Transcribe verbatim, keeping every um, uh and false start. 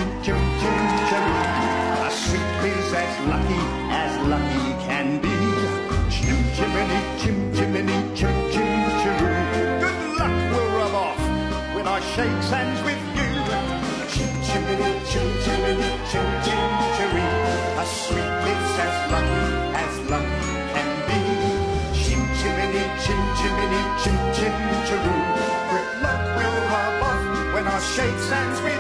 chim, chim, chiroo. A sweet is as lucky as lucky can be. Chim, chimney, chim, chimney, chim, chim, chiroo. Good luck will rub off when I shake hands with you. Chim, chimney, chim, chimney, chim, chim, chiroo. A sweet is as lucky as lucky can be. Chim, chimney, chim, chimney, chim, chim, chiroo. Good luck will rub off when I shake hands with you.